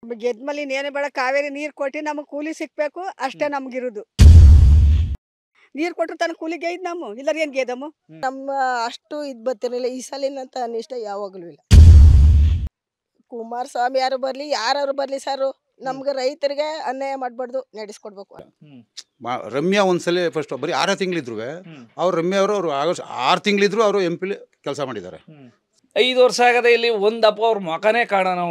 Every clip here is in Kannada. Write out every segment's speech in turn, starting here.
ಗೆದ್ಮಲ್ಲಿ ನೇನೆ ಬೇಡ ಕಾವೇರಿ ನೀರು ಕೊಟ್ಟು ನಮಗೆ ಕೂಲಿ ಸಿಕ್ಬೇಕು ಅಷ್ಟೇ ನಮಗಿರೋದು. ನೀರು ಕೊಟ್ಟರು ತನ್ನ ಕೂಲಿ ಗೈದ್ ನಮ್ಮ ಇಲ್ಲರ ಏನು ಗೇದಮ್ಮ ನಮ್ಮ ಅಷ್ಟು ಇದು ಬರ್ತಿರಲಿಲ್ಲ. ಈ ಸಲಿನಂತ ಅನಿಷ್ಟ ಯಾವಾಗಲೂ ಇಲ್ಲ. ಕುಮಾರಸ್ವಾಮಿ ಯಾರು ಬರಲಿ ಯಾರು ಬರಲಿ ಸರ್, ನಮ್ಗೆ ರೈತರಿಗೆ ಅನ್ಯಾಯ ಮಾಡಬಾರ್ದು, ನಡೆಸ್ಕೊಡ್ಬೇಕು. ರಮ್ಯಾ ಒಂದ್ಸಲ ಫಸ್ಟ್ ಬರೀ 6 ತಿಂಗಳಿದ್ರು ಅವ್ರು ರಮ್ಯಾ ಅವರು 6 ತಿಂಗಳಿದ್ರು ಅವರು MP ಕೆಲಸ ಮಾಡಿದ್ದಾರೆ. 5 ವರ್ಷ ಆಗದೆ ಇಲ್ಲಿ ಒಂದಪ್ಪ ಅವ್ರ ಮಕನೇ ಕಾಣ. ನಾವು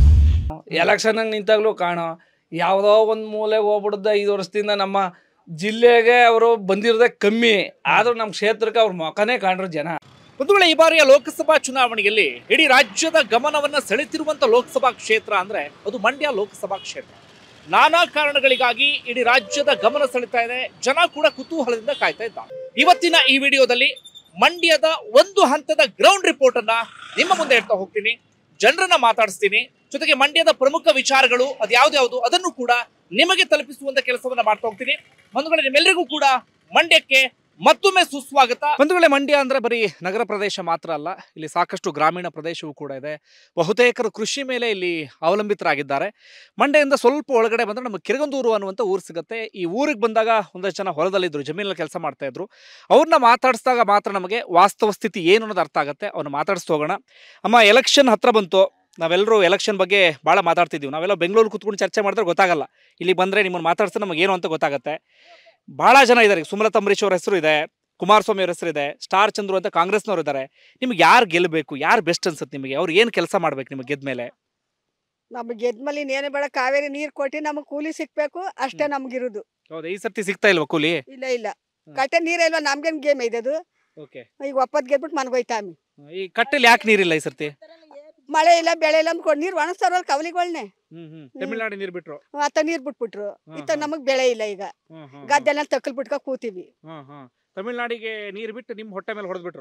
ಎಲೆಕ್ಷನ್ ನಿಂತಾಗ್ಲೂ ಕಾಣೋ ಯಾವುದೋ ಒಂದು ಮೂಲೆಗೆ ಹೋಗ್ಬಿಡ್ದ. 5 ವರ್ಷದಿಂದ ನಮ್ಮ ಜಿಲ್ಲೆಗೆ ಅವರು ಬಂದಿರೋದೇ ಕಮ್ಮಿ, ಆದ್ರೂ ನಮ್ಮ ಕ್ಷೇತ್ರಕ್ಕೆ ಅವ್ರ ಮಕನೇ ಕಾಣ್ರು ಜನ. ಒಂದು ವೇಳೆ ಈ ಬಾರಿಯ ಲೋಕಸಭಾ ಚುನಾವಣೆಯಲ್ಲಿ ಇಡೀ ರಾಜ್ಯದ ಗಮನವನ್ನ ಸೆಳೆತಿರುವಂತ ಲೋಕಸಭಾ ಕ್ಷೇತ್ರ ಅಂದ್ರೆ ಅದು ಮಂಡ್ಯ ಲೋಕಸಭಾ ಕ್ಷೇತ್ರ. ನಾನಾ ಕಾರಣಗಳಿಗಾಗಿ ಇಡೀ ರಾಜ್ಯದ ಗಮನ ಸೆಳೆತಾ ಇದೆ. ಜನ ಕೂಡ ಕುತೂಹಲದಿಂದ ಕಾಯ್ತಾ ಇದ್ದಾರೆ. ಇವತ್ತಿನ ಈ ವಿಡಿಯೋದಲ್ಲಿ ಮಂಡ್ಯದ ಒಂದು ಹಂತದ ಗ್ರೌಂಡ್ ರಿಪೋರ್ಟ್ ಅನ್ನ ನಿಮ್ಮ ಮುಂದೆ ಇಡ್ತಾ ಹೋಗ್ತೀನಿ. ಜನರನ್ನ ಮಾತಾಡಿಸ್ತೀನಿ, ಜೊತೆಗೆ ಮಂಡ್ಯದ ಪ್ರಮುಖ ವಿಚಾರಗಳು ಅದ್ಯಾವ್ದು ಅದನ್ನು ಕೂಡ ನಿಮಗೆ ತಲುಪಿಸುವಂತ ಕೆಲಸವನ್ನ ಮಾಡ್ತಾ ಹೋಗ್ತೀನಿ. ಒಂದು ವೇಳೆ ನಿಮ್ಮೆಲ್ಲರಿಗೂ ಕೂಡ ಮಂಡ್ಯಕ್ಕೆ ಮತ್ತೊಮ್ಮೆ ಸುಸ್ವಾಗತ. ಒಂದು ವೇಳೆ ಮಂಡ್ಯ ಅಂದ್ರೆ ಬರೀ ನಗರ ಪ್ರದೇಶ ಮಾತ್ರ ಅಲ್ಲ, ಇಲ್ಲಿ ಸಾಕಷ್ಟು ಗ್ರಾಮೀಣ ಪ್ರದೇಶವೂ ಕೂಡ ಇದೆ. ಬಹುತೇಕರು ಕೃಷಿ ಮೇಲೆ ಇಲ್ಲಿ ಅವಲಂಬಿತರಾಗಿದ್ದಾರೆ. ಮಂಡ್ಯದಿಂದ ಸ್ವಲ್ಪ ಒಳಗಡೆ ಬಂದ್ರೆ ನಮಗೆ ಕಿರಗಂದೂರು ಅನ್ನುವಂಥ ಊರು ಸಿಗುತ್ತೆ. ಈ ಊರಿಗೆ ಬಂದಾಗ ಒಂದಷ್ಟು ಜನ ಹೊಲದಲ್ಲಿದ್ದರು, ಜಮೀನಲ್ಲಿ ಕೆಲಸ ಮಾಡ್ತಾ ಇದ್ರು. ಅವ್ರನ್ನ ಮಾತಾಡಿಸಿದಾಗ ಮಾತ್ರ ನಮಗೆ ವಾಸ್ತವ ಸ್ಥಿತಿ ಏನು ಅನ್ನೋದು ಅರ್ಥ ಆಗುತ್ತೆ. ಅವ್ರನ್ನ ಮಾತಾಡಿಸ್ತಾ ಹೋಗೋಣ. ಅಮ್ಮ, ಎಲೆಕ್ಷನ್ ಹತ್ರ ಬಂತು. ನಾವೆಲ್ಲರೂ ಎಲೆಕ್ಷನ್ ಬಗ್ಗೆ ಭಾಳ ಮಾತಾಡ್ತಿದ್ದೀವಿ. ನಾವೆಲ್ಲ ಬೆಂಗಳೂರು ಕೂತ್ಕೊಂಡು ಚರ್ಚೆ ಮಾಡಿದ್ರೆ ಗೊತ್ತಾಗಲ್ಲ. ಇಲ್ಲಿ ಬಂದರೆ ನಿಮ್ಮನ್ನು ಮಾತಾಡ್ಸಿದ್ರೆ ನಮಗೆ ಏನು ಅಂತ ಗೊತ್ತಾಗುತ್ತೆ. ಭಾಳ ಜನ ಇದ್ದಾರೆ. ಸುಮಲತಾ ಅಂಬರೀಶ್ ಅವ್ರ ಹೆಸರು ಇದೆ, ಕುಮಾರಸ್ವಾಮಿ ಅವ್ರ ಹೆಸರು ಇದೆ, ಸ್ಟಾರ್ ಚಂದ್ರು ಅಂತ ಕಾಂಗ್ರೆಸ್ನವ್ರು ಇದ್ದಾರೆ. ನಿಮ್ಗೆ ಯಾರು ಗೆಲ್ಲಬೇಕು, ಯಾರು ಬೆಸ್ಟ್ ಅನ್ಸುತ್ತೆ ನಿಮಗೆ? ಅವ್ರು ಏನು ಕೆಲಸ ಮಾಡ್ಬೇಕು ನಿಮಗೆ ಗೆದ್ದ ಮೇಲೆ? ನಮಗೆ ಗೆದ್ಮಲ್ಲಿ ನೇನೆ ಬೇಡ ಕಾವೇರಿ ನೀರು ಕೊಟ್ಟು ನಮಗೆ ಕೂಲಿ ಸಿಕ್ಬೇಕು ಅಷ್ಟೇ ನಮಗಿರೋದು. ಹೌದಾ? ಈ ಸರ್ತಿ ಸಿಗ್ತಾ ಇಲ್ವಾ ಕೂಲಿ? ಇಲ್ಲ ಕಟ್ಟೆ ನೀರೇ ಇಲ್ವಾ? ನಮ್ಗೇನು ಗೇಮ್ ಇದದು? ಈಗ ಒಪ್ಪತ್ತು ಗೆದ್ಬಿಟ್ಟು ಮನ್ಗೋಯ್ತಾಮಿ. ಈ ಕಟ್ಟೆಲಿ ಯಾಕೆ ನೀರಿಲ್ಲ ಈ ಸರ್ತಿ? ಮಳೆ ಇಲ್ಲ, ಬೆಳೆ ಇಲ್ಲ ಅಂದ್ಕೊಂಡು ನೀರು ಒಣಸ್ತಾರಲ್ಲ ಕವಲಿಗಳನ್ನೇ. ತಮಿಳ್ನಾಡು ನೀರು ಬಿಟ್ರು, ಆತ ನೀರು ಬಿಟ್ಬಿಟ್ರು. ಇತ್ತ ನಮಗ್ ಬೆಳೆ ಇಲ್ಲ. ಈಗ ಗದ್ದೆಲ್ಲ ತಕ್ಕಲ್ ಬಿಟ್ಕ ಕೂತೀವಿ. ತಮಿಳ್ನಾಡಿಗೆ ನೀರು ಬಿಟ್ಟು ನಿಮ್ ಹೊಟ್ಟೆ ಮೇಲೆ ಹೊಡೆದ್ಬಿಟ್ರು.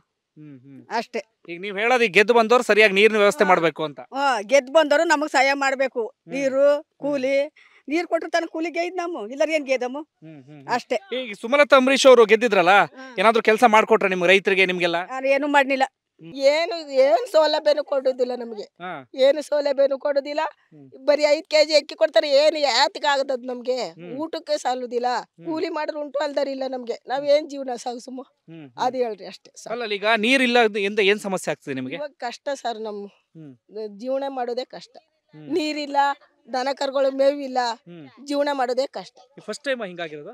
ಅಷ್ಟೇ. ಈಗ ನೀವ್ ಹೇಳೋದು ಈಗ ಗೆದ್ದು ಬಂದವ್ರು ಸರಿಯಾಗಿ ನೀರಿನ ವ್ಯವಸ್ಥೆ ಮಾಡ್ಬೇಕು ಅಂತ. ಗೆದ್ದು ಬಂದವರು ನಮಗ್ ಸಹಾಯ ಮಾಡ್ಬೇಕು. ನೀರು ಕೂಲಿ ನೀರು ಕೊಟ್ಟರು ತನ್ನ ಕೂಲಿ ಗೈದ್ ನಮ್ಮ ಇಲ್ಲರ ಏನ್ ಗೇದಮ್ಮ ಅಷ್ಟೇ. ಈಗ ಸುಮಲತಾ ಅಂಬರೀಶ್ ಅವರು ಗೆದ್ದಿದ್ರಲ್ಲ, ಏನಾದ್ರು ಕೆಲಸ ಮಾಡ್ಕೊಟ್ರೆ ನಿಮ್ ರೈತರಿಗೆ ನಿಮ್ಗೆಲ್ಲ? ಏನು ಮಾಡ್ಲಿಲ್ಲ. ಏನು ಸೌಲಭ್ಯನು ಕೊಡೋದಿಲ್ಲ ನಮ್ಗೆ. ಏನು ಸೌಲಭ್ಯನು ಕೊಡೋದಿಲ್ಲ. ಬರೀ 5 kg ಅಕ್ಕಿ ಕೊಡ್ತಾರೆ. ಏನು ಯಾತಕ್ಕೆ ಆಗದದ್ ನಮ್ಗೆ? ಊಟಕ್ಕೆ ಸಾಲುದಿಲ್ಲ. ಕೂಲಿ ಮಾಡಿದ್ರೆ ಉಂಟು ಅಲ್ದಾರಿಲ್ಲ ನಮ್ಗೆ. ನಾವ್ ಏನ್ ಜೀವನ ಸಾಗಿಸುಮ ಅದು ಹೇಳ್ರಿ ಅಷ್ಟೇ. ಅಲ್ಲ, ಈಗ ನೀರಿಲ್ಲ ಎಂದ ಏನ್ ಸಮಸ್ಯೆ ಆಗ್ತದೆ ನಿಮ್ಗೆ? ಇವಾಗ ಕಷ್ಟ ಸರ್, ನಮ್ಮ ಜೀವನ ಮಾಡೋದೇ ಕಷ್ಟ. ನೀರಿಲ್ಲ, ದನ ಕರುಗಳು ಮೇವಿಲ್ಲ, ಜೀವನ ಮಾಡೋದೇ ಕಷ್ಟ. ಫಸ್ಟ್ ಟೈಮ್ ಹಿಂಗಾಗಿರೋದು?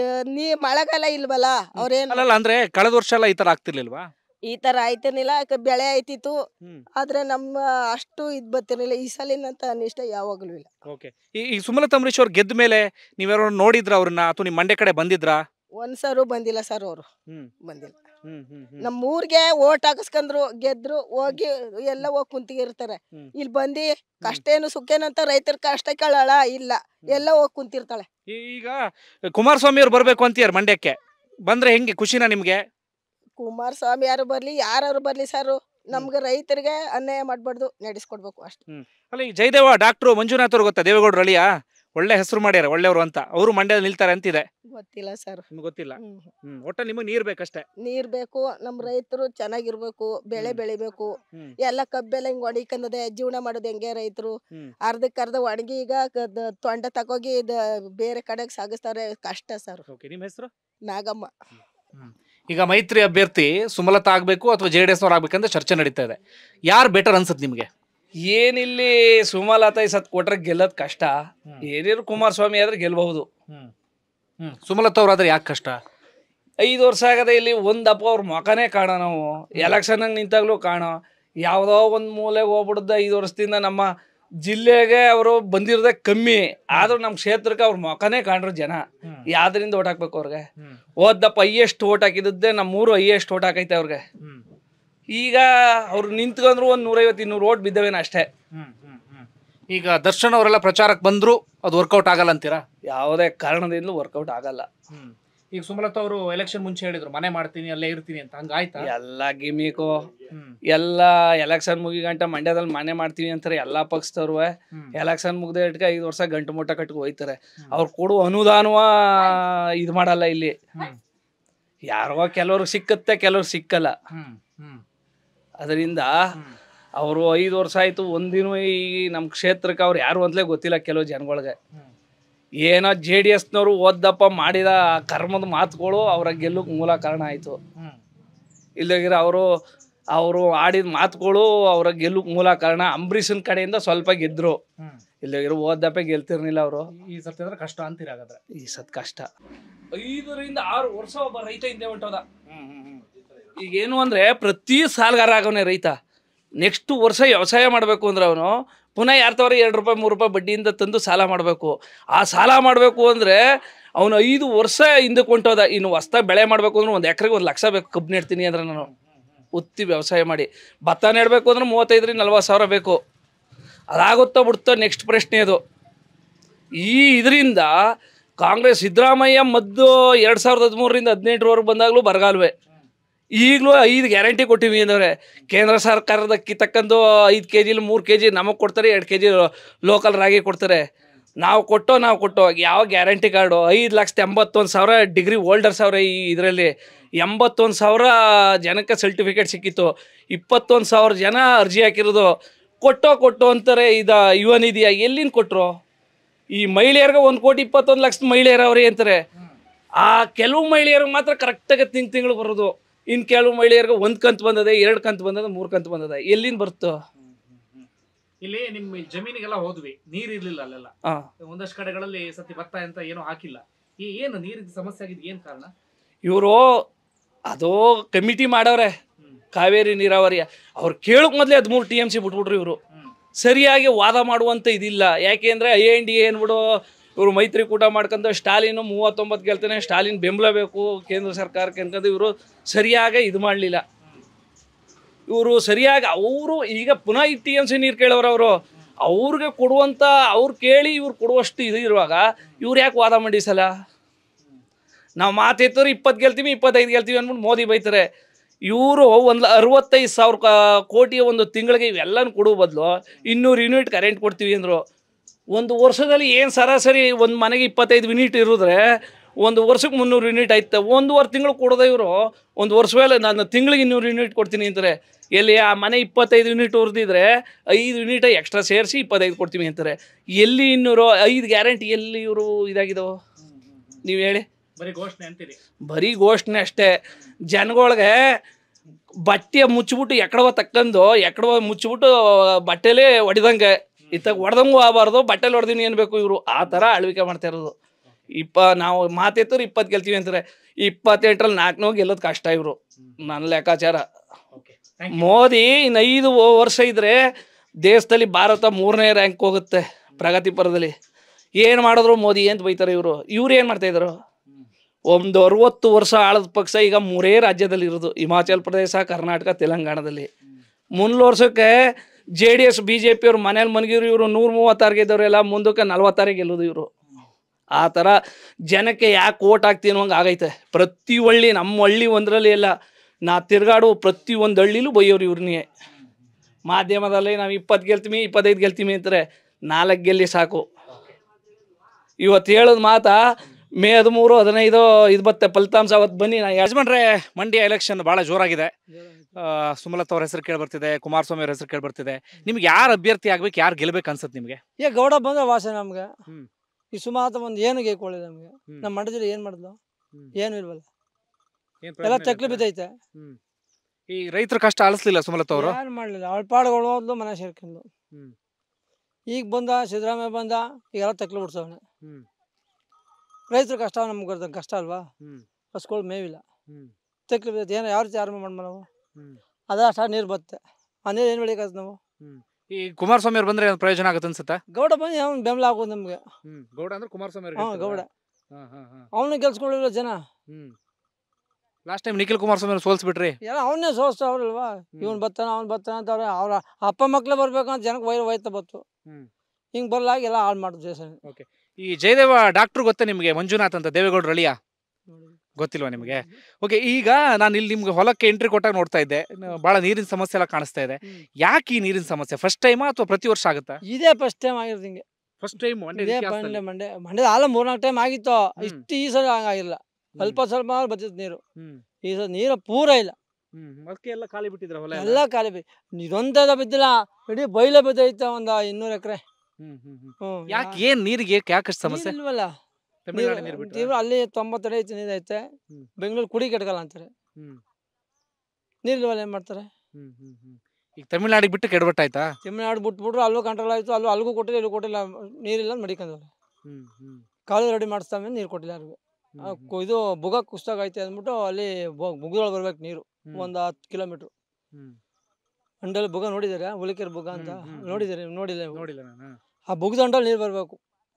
ಮಳೆಗಾಲ ಇಲ್ವಲ್ಲ ಅವ್ರೇನ್. ಅಲ್ಲ, ಅಂದ್ರೆ ಕಳೆದ ವರ್ಷ ಎಲ್ಲ ಈ ತರ ಆಗ್ತಿರ್ಲಿಲ್ವಾ? ಈ ತರ ಆಯ್ತಿರ್ಲಿಲ್ಲ. ಬೆಳೆ ಆಯ್ತಿತ್ತು, ಆದ್ರೆ ನಮ್ಮ ಅಷ್ಟು ಇದ್ ಬರ್ತಿರ್ಲಿಲ್ಲ. ಈ ಸಲಿನಂತ ಅನಿಷ್ಟ ಯಾವಾಗ್ಲೂ ಇಲ್ಲ. ಈ ಸುಮಲತಾ ಅಂಬರೀಶ್ ಅವ್ರು ಗೆದ್ದ ಮೇಲೆ ನೀವ್ಯಾರು ನೋಡಿದ್ರ ಅವ್ರನ್ನ, ಅಥವಾ ನಿಮ್ ಮಂಡ್ಯ ಕಡೆ ಬಂದಿದ್ರಾ? ಒಂದ್ಸರು ಬಂದಿಲ್ಲ ಸರ್, ಅವರು ಬಂದಿಲ್ಲ. ನಮ್ಮ ಊರ್ಗೆ ಓಟ್ ಹಾಕಿಸ್ಕೊಂಡ್ರು, ಗೆದ್ರು, ಹೋಗಿ ಎಲ್ಲ ಹೋಗಿ ಕುಂತಿರ್ತಾರೆ. ಇಲ್ಲಿ ಬಂದಿ ಕಷ್ಟ ಏನು ಸುಖೇನು ಅಂತ ರೈತರ ಕಷ್ಟ ಕೇಳಲ್ಲ, ಇಲ್ಲ ಎಲ್ಲ ಹೋಗಿ ಕುಂತಿರ್ತಾಳೆ. ಈಗ ಕುಮಾರಸ್ವಾಮಿ ಅವ್ರು ಬರ್ಬೇಕು ಅಂತೀಯಾರ ಮಂಡ್ಯಕ್ಕೆ, ಬಂದ್ರೆ ಹೆಂಗೆ ಖುಷಿನಾ ನಿಮ್ಗೆ? ಕುಮಾರಸ್ವಾಮಿ ಯಾರು ಬರ್ಲಿ ಯಾರು ಬರ್ಲಿ ಸರ್, ನಮ್ಗೆ ರೈತರಿಗೆ ಅನ್ಯಾಯ ಮಾಡಬಾರ್ದು, ನಡೆಸ್ಕೊಡ್ಬೇಕು ಅಷ್ಟೇ. ಅಲ್ಲ, ಈ ಜಯದೇವ ಡಾಕ್ಟ್ರು ಮಂಜುನಾಥ್ ಅವ್ರು ಗೊತ್ತಾ? ದೇವೇಗೌಡರು ಅಳಿಯ, ಒಳ್ಳೆ ಹೆಸರು ಮಾಡ್ಯಾರ, ಒಳ್ಳೆಯವರು ಅಂತ. ಅವರು ಮಂಡ್ಯದಲ್ಲಿ ನಿಲ್ತಾರೆ ಅಂತಿದೆ. ಗೊತ್ತಿಲ್ಲ ಸರ್, ನಿಮ್ಗೆ ಗೊತ್ತಿಲ್ಲ? ಒಟ್ಟಲ್ಲಿ ನಿಮಗೆ ನೀರ್ ಬೇಕಷ್ಟೇ. ನೀರ್ ಬೇಕು, ನಮ್ ರೈತರು ಚೆನ್ನಾಗಿರ್ಬೇಕು, ಬೆಳೆ ಬೆಳಿಬೇಕು. ಎಲ್ಲ ಕಬ್ಬೆಲ್ಲ ಹಿಂಗ್ ಒಣಗಿಕಂದದೆ, ಜೀವನ ಮಾಡೋದು ಹೆಂಗೆ ರೈತರು? ಅರ್ಧಕ್ಕರ್ಧ ಒಣಗಿ ಈಗ ತೊಂಡ ತಗೋಗಿ ಬೇರೆ ಕಡೆಗೆ ಸಾಗಿಸ್ತಾರೆ. ಕಷ್ಟ ಸರ್. ನಿಮ್ ಹೆಸರು? ನಾಗಮ್ಮ. ಈಗ ಮೈತ್ರಿ ಅಭ್ಯರ್ಥಿ ಸುಮಲತಾ ಆಗ್ಬೇಕು ಅಥವಾ JDS ಅವ್ರು ಆಗ್ಬೇಕಂತ ಚರ್ಚೆ ನಡೀತಾ ಇದೆ. ಯಾರು ಬೆಟರ್ ಅನ್ಸುತ್ತೆ ನಿಮ್ಗೆ? ಏನಿಲ್ಲಿ ಸುಮಲತಾ ಈ ಸತ್ ಕೊಟ್ರೆ ಗೆಲ್ಲದ್ ಕಷ್ಟ. ಏನಿದ್ರು ಕುಮಾರಸ್ವಾಮಿ ಆದ್ರೆ ಗೆಲ್ಬಹುದು. ಸುಮಲತಾ ಅವ್ರಾದ್ರೆ ಯಾಕೆ ಕಷ್ಟ? 5 ವರ್ಷ ಆಗದೆ ಇಲ್ಲಿ ಒಂದಪ್ಪ ಅವ್ರ ಮಕನೇ ಕಾಣ. ನಾವು ಎಲೆಕ್ಷನ್ ನಿಂತಾಗ್ಲೂ ಕಾಣೋ ಯಾವುದೋ ಒಂದು ಮೂಲೆಗೆ ಹೋಗ್ಬಿಡ್ದ. 5 ವರ್ಷದಿಂದ ನಮ್ಮ ಜಿಲ್ಲೆಗೆ ಅವರು ಬಂದಿರೋದೇ ಕಮ್ಮಿ, ಆದ್ರೂ ನಮ್ಮ ಕ್ಷೇತ್ರಕ್ಕೆ ಅವ್ರ ಮಕನೇ ಕಾಣ್ರು ಜನ. ಯಾವ್ದ್ರಿಂದ ಓಟ್ ಹಾಕ್ಬೇಕು ಅವ್ರಿಗೆ? ಓದ್ದಪ್ಪ ಹೈಯೆಸ್ಟ್ ಓಟ್ ಹಾಕಿದ್ದೆ ನಮ್ಮೂರು ಹೈಯೆಸ್ಟ್ ಓಟ್ ಹಾಕೈತೆ ಅವ್ರಿಗೆ. ಈಗ ಅವ್ರು ನಿಂತ್ಕೊಂಡ್ರು ಒಂದು 150-200 ಓಟ್ ಬಿದ್ದವೇನ ಅಷ್ಟೇ. ಈಗ ದರ್ಶನ್ ಅವರೆಲ್ಲ ಪ್ರಚಾರಕ್ಕೆ ಬಂದ್ರು, ಅದು ವರ್ಕೌಟ್ ಆಗಲ್ಲ ಅಂತೀರಾ? ಯಾವುದೇ ಕಾರಣದಿಂದಲೂ ವರ್ಕೌಟ್ ಆಗಲ್ಲ. ಈಗ ಸುಮಲತಾ ಅವರು ಎಲೆಕ್ಷನ್ ಮುಂಚೆ ಹೇಳಿದ್ರು ಮನೆ ಮಾಡ್ತೀನಿ, ಅಲ್ಲೇ ಇರ್ತೀನಿ ಅಂತ. ಹಂಗಾಯ್ತಾ? ಎಲ್ಲ ಗಿಮಿಕು. ಎಲ್ಲ ಎಲೆಕ್ಷನ್ ಮುಗಿಗಂಟ ಮಂಡ್ಯದಲ್ಲಿ ಮನೆ ಮಾಡ್ತೀವಿ ಅಂತಾರೆ ಎಲ್ಲಾ ಪಕ್ಷದವ್ರು. ಎಲೆಕ್ಷನ್ ಮುಗ್ದೆ ಇಟ್ಕ 5 ವರ್ಷ ಗಂಟು ಮುಟ್ಟ ಕಟ್ಕೊ ಹೋಯ್ತಾರೆ. ಅವ್ರು ಕೊಡುವ ಅನುದಾನವ ಇದು ಮಾಡಲ್ಲ ಇಲ್ಲಿ. ಯಾರೋ ಕೆಲವ್ರಿಗೆ ಸಿಕ್ಕತ್ತೆ, ಕೆಲವ್ರು ಸಿಕ್ಕಲ್ಲ. ಅದರಿಂದ ಅವರು 5 ವರ್ಷ ಆಯಿತು, ಒಂದಿನ ಈ ನಮ್ಮ ಕ್ಷೇತ್ರಕ್ಕೆ ಅವ್ರು ಯಾರು ಅಂತಲೇ ಗೊತ್ತಿಲ್ಲ ಕೆಲವು ಜನಗಳಿಗೆ. ಏನೋ JDSನವರು ಓದ್ದಪ್ಪ ಮಾಡಿದ ಕರ್ಮದ ಮಾತುಗಳು ಅವರ ಗೆಲ್ಲಕ್ಕೆ ಮೂಲ ಕಾರಣ ಆಯಿತು. ಇಲ್ಲಾಗಿರ ಅವರು ಆಡಿದ ಮಾತುಗಳು ಅವರ ಗೆಲ್ಲಕ್ಕೆ ಮೂಲ ಕಾರಣ. ಅಂಬರೀಷನ್ ಕಡೆಯಿಂದ ಸ್ವಲ್ಪ ಗೆದ್ರು, ಇಲ್ಲಾಗಿರೋ ಓದ್ದಪ್ಪ ಗೆಲ್ತಿರ್ಲಿಲ್ಲ ಅವರು. ಈ ಸತಿ ಅಂದ್ರೆ ಕಷ್ಟ ಅಂತೀರ ಹಾಗಾದ್ರೆ? ಈ ಸತ್ ಕಷ್ಟ. 5 ರಿಂದ 6 ವರ್ಷ ಒಬ್ಬ ರೈತ ಹಿಂದೆ ಹೊಂಟೋದ. ಈಗೇನು ಅಂದರೆ ಪ್ರತಿ ಸಾಲಗಾರ ಆಗೋನೆ ರೈತ. ನೆಕ್ಸ್ಟ್ ವರ್ಷ ವ್ಯವಸಾಯ ಮಾಡಬೇಕು ಅಂದ್ರೆ ಅವನು ಪುನಃ ಯಾರ್ತವ್ರ 2 ರೂಪಾಯಿ 3 ರೂಪಾಯಿ ಬಡ್ಡಿಯಿಂದ ತಂದು ಸಾಲ ಮಾಡಬೇಕು. ಆ ಸಾಲ ಮಾಡಬೇಕು ಅಂದರೆ ಅವನು 5 ವರ್ಷ ಹಿಂದಕ್ಕೆ ಹೊಂಟೋದ. ಇನ್ನು ಹೊಸ್ದಾಗಿ ಬೆಳೆ ಮಾಡಬೇಕು ಅಂದ್ರೆ 1 ಎಕರೆಗೆ 1 ಲಕ್ಷ ಬೇಕು. ಕಬ್ಬು ನೆಡ್ತೀನಿ ಅಂದ್ರೆ ನಾನು ಉತ್ತಿ ವ್ಯವಸಾಯ ಮಾಡಿ. ಭತ್ತ ನೆಡಬೇಕು ಅಂದ್ರೆ 35 ರಿಂದ 40 ಸಾವಿರ ಬೇಕು. ಅದಾಗುತ್ತೋ ಬಿಡುತ್ತೋ ನೆಕ್ಸ್ಟ್ ಪ್ರಶ್ನೆ ಅದು. ಇದರಿಂದ ಕಾಂಗ್ರೆಸ್ ಸಿದ್ದರಾಮಯ್ಯ ಮದ್ದು 2013 ರಿಂದ 18ರವರೆಗೆ ಬಂದಾಗಲೂ ಬರಗಾಲವೇ. ಈಗಲೂ 5 ಗ್ಯಾರಂಟಿ ಕೊಟ್ಟಿವಿ ಅಂದರೆ ಕೇಂದ್ರ ಸರ್ಕಾರದ ಅಕ್ಕಿ ತಕ್ಕಂದು 5 kg 3 kg ನಮಗೆ ಕೊಡ್ತಾರೆ, 2 kg ಲೋಕಲ್ ರಾಗಿ ಕೊಡ್ತಾರೆ. ನಾವು ಕೊಟ್ಟೋ ಯಾವ ಗ್ಯಾರಂಟಿ ಕಾರ್ಡು 5,81,000 ಡಿಗ್ರಿ ಹೋಲ್ಡರ್ಸ್ ಅವರೇ. ಈ ಇದರಲ್ಲಿ 81,000 ಜನಕ್ಕೆ ಸರ್ಟಿಫಿಕೇಟ್ ಸಿಕ್ಕಿತ್ತು. 21,000 ಜನ ಅರ್ಜಿ ಹಾಕಿರೋದು. ಕೊಟ್ಟೋ ಅಂತಾರೆ. ಯುವನಿಧಿಯ ಎಲ್ಲಿಂದ ಕೊಟ್ಟರು? ಈ ಮಹಿಳೆಯರಿಗೆ 1,21,00,000 ಮಹಿಳೆಯರು ಅವರೇ ಅಂತಾರೆ. ಆ ಕೆಲವು ಮಹಿಳೆಯರಿಗೆ ಮಾತ್ರ ಕರೆಕ್ಟಾಗಿ ತಿಂಗಳು ಬರೋದು. ಇನ್ನು ಕೆಲವು ಮಹಿಳೆಯರಿಗೆ 1 ಕಂತು ಬಂದದೆ, 2 ಕಂತು ಬಂದದ, 3 ಕಂತು ಬಂದದ. ಎಲ್ಲಿಂದ ಬರುತ್ತೋ? ಇಲ್ಲಿ ನಿಮ್ಮ ಜಮೀನಿಗೆಲ್ಲ ಹೋದ್ವಿ, ನೀರ್ ಇರ್ಲಿಲ್ಲ ಅಲ್ಲೆಲ್ಲ. ಒಂದಷ್ಟು ಕಡೆಗಳಲ್ಲಿ ಸತಿ ಭತ್ತ ಅಂತ ಏನೋ ಹಾಕಿಲ್ಲ. ಏನು ನೀರಿನ ಸಮಸ್ಯೆ ಆಗಿದ್ದು ಏನ್ ಕಾರಣ? ಇವರು ಅದು ಕಮಿಟಿ ಮಾಡವ್ರೆ ಕಾವೇರಿ ನೀರಾವರಿ. ಅವ್ರು ಕೇಳಕ್ ಮೊದಲೇ 13 TMC ಬಿಟ್ಬಿಟ್ರು. ಇವರು ಸರಿಯಾಗಿ ವಾದ ಮಾಡುವಂತ ಇದಿಲ್ಲ. ಯಾಕೆ ಅಂದ್ರೆ INDA ಏನ್ಬಿಡು ಇವರು ಮೈತ್ರಿಕೂಟ ಮಾಡ್ಕೊಂಡು ಸ್ಟಾಲಿನ್ 39 ಗೆಲ್ತಾನೆ, ಸ್ಟಾಲಿನ್ ಬೆಂಬಲ ಬೇಕು ಕೇಂದ್ರ ಸರ್ಕಾರಕ್ಕೆ ಅನ್ಕೊಂಡು ಇವರು ಸರಿಯಾಗಿ ಇದು ಮಾಡಲಿಲ್ಲ. ಇವರು ಸರಿಯಾಗಿ ಅವರು ಈಗ ಪುನಃ ಈ TMC ನೀರು ಕೇಳೋರು ಅವ್ರಿಗೆ ಕೊಡುವಂಥ ಅವ್ರು ಕೇಳಿ ಇವ್ರು ಕೊಡುವಷ್ಟು ಇದು ಇರುವಾಗ ಇವ್ರು ಯಾಕೆ ವಾದ ಮಂಡಿಸಲ್ಲ? ನಾವು ಮಾತೆತ್ತವ್ರು 20 ಗೆಲ್ತೀವಿ 25 ಗೆಲ್ತೀವಿ ಅಂದ್ಬಿಟ್ಟು ಮೋದಿ ಬೈತಾರೆ. ಇವರು 65,000 ಕೋಟಿಯ ಒಂದು ತಿಂಗಳಿಗೆ ಇವೆಲ್ಲನೂ ಕೊಡುವ ಬದಲು 200 ಯೂನಿಟ್ ಕರೆಂಟ್ ಕೊಡ್ತೀವಿ ಅಂದರು. ಒಂದು ವರ್ಷದಲ್ಲಿ ಏನು ಸರಾಸರಿ ಒಂದು ಮನೆಗೆ 25 ಯೂನಿಟ್ ಇರಿದ್ರೆ 1 ವರ್ಷಕ್ಕೆ 300 ಯೂನಿಟ್ ಆಯ್ತು. 1.5 ತಿಂಗಳು ಕೊಡೋದೇ ಇವರು. 1 ವರ್ಷ ಮೇಲೆ ನಾನು ತಿಂಗಳಿಗೆ 200 ಯೂನಿಟ್ ಕೊಡ್ತೀನಿ ಅಂತಾರೆ. ಎಲ್ಲಿ ಆ ಮನೆ 25 ಯೂನಿಟ್ ಉರಿದಿದ್ರೆ 5 ಯೂನಿಟ್ ಎಕ್ಸ್ಟ್ರಾ ಸೇರಿಸಿ 25 ಕೊಡ್ತೀವಿ ಅಂತಾರೆ. ಎಲ್ಲಿ 5 ಗ್ಯಾರಂಟಿ ಎಲ್ಲಿ ಇವರು ಇದಾಗಿದ್ದಾವೆ ನೀವು ಹೇಳಿ? ಬರೀ ಘೋಷಣೆ ಅಂತೀರಿ? ಬರೀ ಘೋಷಣೆ ಅಷ್ಟೇ. ಜನಗಳಿಗೆ ಬಟ್ಟೆ ಮುಚ್ಚಿಬಿಟ್ಟು ಎಕ್ಕಡವ ಮುಚ್ಚಿಬಿಟ್ಟು ಬಟ್ಟೆಲೇ ಹೊಡಿದಂಗೆ ಇತ್ತಾಗ ಹೊಡೆದಂಗೂ ಆಗಬಾರ್ದು, ಬಟ್ಟೆಲಿ ಹೊಡೆದಿನಿ ಏನ್ಬೇಕು ಇವರು ಆ ಥರ ಆಳ್ವಿಕೆ ಮಾಡ್ತಾ ಇರೋದು. ನಾವು ಮಾತೆತ್ತರು 20 ಗೆಲ್ತೀವಿ ಅಂತಾರೆ. 28ರಲ್ಲಿ 4 ಗೆಲ್ಲೋದು ಕಷ್ಟ ಇವರು ನನ್ನ ಲೆಕ್ಕಾಚಾರ. ಮೋದಿ ಇನ್ನು 5 ವರ್ಷ ಇದ್ರೆ ದೇಶದಲ್ಲಿ ಭಾರತ 3ನೇ ರ್ಯಾಂಕ್ ಹೋಗುತ್ತೆ ಪ್ರಗತಿ ಪರದಲ್ಲಿ. ಏನು ಮಾಡಿದ್ರು ಮೋದಿ ಅಂತ ಬೈತಾರೆ ಇವರು. ಇವ್ರು ಏನು ಮಾಡ್ತಾಯಿದ್ರು? ಒಂದು 60 ವರ್ಷ ಆಳದ ಪಕ್ಷ ಈಗ 3 ರಾಜ್ಯದಲ್ಲಿ ಇರೋದು, ಹಿಮಾಚಲ ಪ್ರದೇಶ, ಕರ್ನಾಟಕ, ತೆಲಂಗಾಣದಲ್ಲಿ. ಮುಂದಿನ ವರ್ಷಕ್ಕೆ JDS BJP ಅವ್ರು ಮನೇಲಿ ಮನಗಿರು. ಇವರು 136 ಗೆದ್ದವರೆಲ್ಲ ಮುಂದಕ್ಕೆ 46 ಗೆಲ್ಲೋದು ಇವರು. ಆ ಥರ ಜನಕ್ಕೆ ಯಾಕೆ ಓಟ್ ಹಾಕ್ತೀನೋ ಹಂಗೆ ಆಗೈತೆ. ಪ್ರತಿ ಹಳ್ಳಿ, ನಮ್ಮ ಹಳ್ಳಿ ಒಂದರಲ್ಲಿ ಎಲ್ಲ ನಾ ತಿರ್ಗಾಡು ಪ್ರತಿ ಒಂದು ಹಳ್ಳಿಲೂ ಬೈಯೋರು ಇವ್ರನ್ನೇ. ಮಾಧ್ಯಮದಲ್ಲಿ ನಾವು 20 ಗೆಲ್ತೀವಿ 25 ಗೆಲ್ತೀವಿ ಅಂತಾರೆ. 4 ಗೆಲ್ಲಿ ಸಾಕು. ಇವತ್ತು ಹೇಳೋದು ಮಾತಾ ಮೇ 13 15 ಇದು ಬತ್ತೆ ಫಲಿತಾಂಶ ಅವತ್ತು ಬನ್ನಿ. ಯಜಮಾನ್ರೆ, ಮಂಡ್ಯ ಎಲೆಕ್ಷನ್ ಭಾಳ ಜೋರಾಗಿದೆ. ಸುಮಲತಾ ಅವ್ರ ಹೆಸರು ಕೇಳಿ ಬರ್ತಿದೆ, ಕುಮಾರಸ್ವಾಮಿ ಅವ್ರ ಹೆಸರು ಕೇಳಿ ಬರ್ತಿದೆ. ನಿಮ್ಗೆ ಯಾರು ಅಭ್ಯರ್ಥಿ ಆಗ್ಬೇಕು, ಯಾರು ಗೆಲ್ಬೇಕು ಅನ್ಸುತ್ತೆ ನಿಮಗೆ? ಗೌಡ ಬಂದ್ರೆ ವಾಸನೆ ನಮ್ಗೆ. ಈ ಸುಮಲತಾ ಒಂದು ಏನು ಗೇಕೊಳ್ಳಿ ನಮ್ಗೆ. ನಮ್ಮ ಮಂಡ್ಯದಲ್ಲಿ ಏನು ಮಾಡಿದ್ಲು? ಏನು ಇಲ್ವಲ್ಲ, ಎಲ್ಲ ತಕ್ಲಿ ಬಿದ್ದೈತೆ. ಈ ರೈತರ ಕಷ್ಟ ಆಲಿಸ್ಲಿಲ್ಲ ಸುಮಲತಾ ಅವರು? ಏನು ಮಾಡಲಿಲ್ಲ. ಅವಳ ಪಾಡುಗಳು ಹೋದ್ಲು, ಮನೆ ಸೇರ್ಕೊಂಡು. ಈಗ ಬಂದ ಸಿದ್ದರಾಮಯ್ಯ ಬಂದ, ಈಗೆಲ್ಲ ತಕ್ಲು ಬಿಡ್ಸವನೆ. ರೈತರ ಕಷ್ಟ ನಮ್ಗೆ ಕಷ್ಟ ಅಲ್ವಾ? ಹಸ್ಗಳು ಮೇವಿಲ್ಲ, ತಕ್ಲಿ ಬಿದ್ದೈತೆ. ಏನೋ ಯಾವ ರೀತಿ ಆರಂಭ ಮಾಡ್ಮ ನಾವು? ಅದ ಅಷ್ಟ ನೀರು ಬತ್ತೆ. ಆ ನೀರು ಏನು ಬೆಳಿಕತ್ ನಾವು? ಈ ಕುಮಾರಸ್ವಾಮಿ ಅವ್ರು ಬಂದ್ರೆ ಪ್ರಯೋಜನ ಆಗುತ್ತೆ ಅನ್ಸುತ್ತಾ? ಗೌಡ ಬಂದು ಅವ್ನು ಬೆಂಬಲ ಆಗೋದು ನಮ್ಗೆ. ಗೌಡ ಅಂದ್ರೆ ಕುಮಾರಸ್ವಾಮಿ? ಗೌಡ ಅವನು ಗೆಲ್ಸ್ಕೊಳ್ಳಿಲ್ಲ ಜನ. ಲಾಸ್ಟ್ ಟೈಮ್ ನಿಖಿಲ್ ಕುಮಾರಸ್ವಾಮಿ ಅವ್ರು ಸೋಲ್ಸ್ಬಿಟ್ರಿ. ಎಲ್ಲ ಅವನ್ನೇ ಸೋಲ್ಸ್ತಾವ್ರಲ್ವಾ? ಅವ್ನು ಬರ್ತಾನ ಅಂತ ಅವ್ರ ಅಪ್ಪ ಮಕ್ಳು ಬರ್ಬೇಕು ಅಂತ ಜನಕ್ಕೆ ವೈತಾ ಬತ್ತು. ಹಿಂಗೆ ಬರ್ಲಾಗಿ ಎಲ್ಲ ಹಾಳು ಮಾಡಿದ್ರು ದೇಶ. ಈ ಜಯದೇವ ಡಾಕ್ಟ್ರು ಗೊತ್ತಾ ನಿಮಗೆ? ಮಂಜುನಾಥ್ ಅಂತ, ದೇವೇಗೌಡರ ಅಳಿಯ. ಗೊತ್ತಿಲ್ವಾ ನಿಮಗೆ? ಓಕೆ, ಈಗ ನಾನು ಇಲ್ಲಿ ನಿಮ್ಗೆ ಹೊಲಕ್ಕೆ ಎಂಟ್ರಿ ಕೊಟ್ಟಾಗ ನೋಡ್ತಾ ಇದ್ದೆ, ಭಾಳ ನೀರಿನ ಸಮಸ್ಯೆ ಎಲ್ಲ ಕಾಣಿಸ್ತಾ ಇದೆ. ಯಾಕೆ ಈ ನೀರಿನ ಸಮಸ್ಯೆ? ಫಸ್ಟ್ ಟೈಮಾ ಅಥವಾ ಪ್ರತಿ ವರ್ಷ ಆಗುತ್ತಾ? ಇದೇ ಫಸ್ಟ್ ಟೈಮ್ ಆಗಿರೋದು ಹಿಂಗೆ. ಫಸ್ಟ್ ಟೈಮ್ ಮಂಡ್ಯದ ಹಾಲ 3-4 ಟೈಮ್ ಆಗಿತ್ತು. ಇಷ್ಟು ಈ ಸಲ ಹಂಗಾಗಿಲ್ಲ. ಸ್ವಲ್ಪ ಬರ್ತಿತ್ತು ನೀರು. ಈ ಸಲ ನೀರು ಪೂರ ಇಲ್ಲ. ಅದಕ್ಕೆ ಎಲ್ಲ ಖಾಲಿ ಬಿಟ್ಟಿದ್ರ ಹೊಲ ಎಲ್ಲ? ಎಲ್ಲ ಖಾಲಿ ಇದೊಂದ ಬಿದ್ದಿಲ್ಲ, ಇಡೀ ಬೈಲೆ ಬಿದ್ದೈತೆ ಒಂದು 200 ಎಕರೆ. ಯಾಕೆ ಏನ್ ನೀರಿಗೆ ಯಾಕೆ ಅಷ್ಟು ಸಮಸ್ಯೆ? ಇಲ್ವಲ್ಲ, ತಮಿಳ್ನಾಡು ನೀರು ಬಿಟ್ರಾ? ತೀವ್ರ ಅಲ್ಲಿ 90 ಅಡಿ ಐತೆ ನೀರು ಐತೆ. ಬೆಂಗಳೂರು ಕುಡಿ ಕೆಟ್ಕಲ್ಲ ಅಂತಾರೆ, ನೀರಿಲ್ವಲ್ಲ ಏನ್ ಮಾಡ್ತಾರೆ? ಈಗ ತಮಿಳ್ನಾಡಿಗೆ ಬಿಟ್ಟು ಕೆಡವಟ್ಟಾಯ್ತಾ? ತಮಿಳ್ನಾಡು ಬಿಟ್ಬಿಟ್ರು, ಅಲ್ಲೂ ಕಂಟ್ರೋಲ್ ಆಯ್ತು, ಅಲ್ಲಿಗೂ ಕೊಟ್ಟಿಲ್ಲ, ಇಲ್ಲೂ ಕೊಟ್ಟಿಲ್ಲ, ನೀರಿಲ್ಲ ಮಡಿಕೊಂಡವ್ರೆ. ಕಾಲೇಜ್ ರೆಡಿ ಮಾಡಿಸ್ತಾವೆ, ನೀರು ಕೊಟ್ಟಿಲ್ಲ ಯಾರಿಗೂ. ಇದು ಬುಗ ಕುಸ್ತಾಗ ಐತೆ ಅಂದ್ಬಿಟ್ಟು ಅಲ್ಲಿ ಬುಗದೊಳಗೆ ಬರ್ಬೇಕು ನೀರು, ಒಂದು 10 ಕಿಲೋಮೀಟ್ರು. ಅಂಡಲ್ಲಿ ಬುಗ ನೋಡಿದಾರೆ, ಹುಲಿಕೆರೆ ಬುಗ ಅಂತ ನೋಡಿದಾರೆ? ನೋಡಿಲ್ಲ. ಆ ಬುಗದಂಡಲ್ಲಿ ನೀರು ಬರ್ಬೇಕು.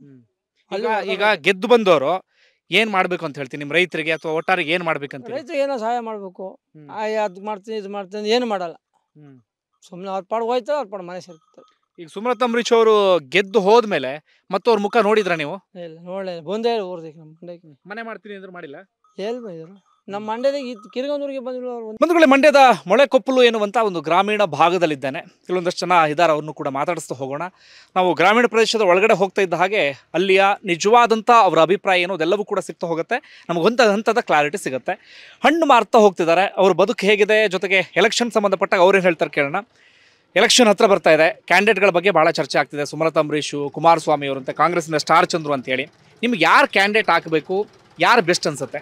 ಈಗ ಗೆದ್ದು ಬಂದವರು ಏನ್ ಮಾಡ್ಬೇಕು ಅಂತ ಹೇಳ್ತೀನಿ ನಿಮ್ ರೈತರಿಗೆ, ಅಥವಾ ಒಟ್ಟಾರೆ ಏನ್ ಮಾಡ್ಬೇಕಂತ? ರೈತರಿಗೆ ಏನೋ ಸಹಾಯ ಮಾಡ್ಬೇಕು. ಅದ್ ಮಾಡ್ತೀನಿ ಇದು ಮಾಡ್ತೀನಿ ಏನು ಮಾಡಲ್ಲ, ಸುಮ್ಮನೆ ಅವ್ರ ಪಾಡು ಹೋಯ್ತಾರೆ, ಅವ್ರ ಪಾಡು ಮನೆ ಸೇರ್ಕೊತಾರೆ. ಈಗ ಸುಮಲತಾ ಅಂಬರೀಶ್ ಅವರು ಗೆದ್ದು ಹೋದ್ಮೇಲೆ ಮತ್ತೆ ಅವ್ರ ಮುಖ ನೋಡಿದ್ರ ನೀವು? ಇಲ್ಲ, ನೋಡಲಿಲ್ಲ. ಬಂದೇ ಊರ್ದಕ್ಕೆ ನಮ್ಮ ಮಂಡ್ಯಕ್ಕೆ ಮನೆ ಮಾಡ್ತೀನಿ ಅಂದ್ರೆ ಮಾಡಿಲ್ಲ. ಎಲ್ಲಿ ಬಂದಿದ್ರು? ನಮ್ಮ ಮಂಡ್ಯದಾಗ ಕಿರ್ಗಂದೂರಿಗೆ ಬಂದಿಲ್ಲ ಅವ್ರು. ಬಂಧುಗಳೇ, ಮಂಡ್ಯದ ಮೊಳೆಕೊಪ್ಪಲು ಎನ್ನುವಂಥ ಒಂದು ಗ್ರಾಮೀಣ ಭಾಗದಲ್ಲಿದ್ದಾನೆ. ಕೆಲವೊಂದಷ್ಟು ಜನ ಇದ್ದಾರೆ, ಅವ್ರನ್ನು ಕೂಡ ಮಾತಾಡಿಸ್ತಾ ಹೋಗೋಣ. ನಾವು ಗ್ರಾಮೀಣ ಪ್ರದೇಶದ ಒಳಗಡೆ ಹೋಗ್ತಾ ಇದ್ದ ಹಾಗೆ ಅಲ್ಲಿಯ ನಿಜವಾದಂಥ ಅವರ ಅಭಿಪ್ರಾಯ ಏನು ಅದೆಲ್ಲವೂ ಕೂಡ ಸಿಗ್ತಾ ಹೋಗುತ್ತೆ. ನಮಗೆ ಹಂತದ ಕ್ಲಾರಿಟಿ ಸಿಗುತ್ತೆ. ಹಣ್ಣು ಮಾರ್ತಾ ಹೋಗ್ತಿದ್ದಾರೆ, ಅವ್ರ ಬದುಕು ಹೇಗಿದೆ, ಜೊತೆಗೆ ಎಲೆಕ್ಷನ್ ಸಂಬಂಧಪಟ್ಟಾಗ ಅವ್ರೇನು ಹೇಳ್ತಾರೆ ಕೇಳೋಣ. ಎಲೆಕ್ಷನ್ ಹತ್ರ ಬರ್ತಾ ಇದೆ, ಕ್ಯಾಂಡಿಡೇಟ್ಗಳ ಬಗ್ಗೆ ಭಾಳ ಚರ್ಚೆ ಆಗ್ತಿದೆ. ಸುಮಲತಾ ಅಂಬರೀಶು, ಕುಮಾರಸ್ವಾಮಿ ಅವರಂತ, ಕಾಂಗ್ರೆಸ್ಸಿನ ಸ್ಟಾರ್ ಚಂದ್ರು ಅಂತೇಳಿ. ನಿಮ್ಗೆ ಯಾರು ಕ್ಯಾಂಡಿಡೇಟ್ ಹಾಕಬೇಕು, ಯಾರು ಬೆಸ್ಟ್ ಅನ್ಸುತ್ತೆ?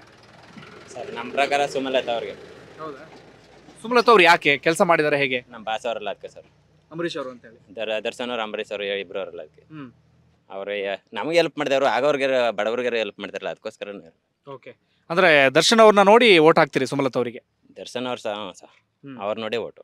ಸರ್ ನಮ್ಮ ಪ್ರಕಾರ ಸುಮಲತಾ ಅವ್ರಿಗೆ. ಹೌದಾ? ಸುಮಲತಾ ಅವ್ರು ಯಾಕೆ ಕೆಲಸ ಮಾಡಿದ್ದಾರೆ, ಹೇಗೆ? ನಮ್ಮ ಬಾಸ್ ಅವರೆಲ್ಲ ಅದಕ್ಕೆ ಸರ್, ಅಂಬರೀಶ್ ಅವರು ಅಂತ ಹೇಳಿ. ದರ್ಶನ್ ಅವ್ರು, ಅಂಬರೀಶ್ ಅವರು ಇಬ್ಬರು ಅವರೆಲ್ಲ ಅದಕ್ಕೆ. ಅವ್ರು ನಮಗೆ ಹೆಲ್ಪ್ ಮಾಡಿದವರು, ಆಗೋರ್ಗೆ ಬಡವ್ರಿಗೆ ಹೆಲ್ಪ್ ಮಾಡ್ತಾರಲ್ಲ, ಅದಕ್ಕೋಸ್ಕರ. ಓಕೆ, ಅಂದ್ರೆ ದರ್ಶನ್ ಅವ್ರನ್ನ ನೋಡಿ ಓಟ್ ಹಾಕ್ತೀರಿ ಸುಮಲತಾ ಅವರಿಗೆ? ದರ್ಶನ್ ಅವ್ರು ಸಹ ಅವ್ರು ನೋಡಿ ಓಟು.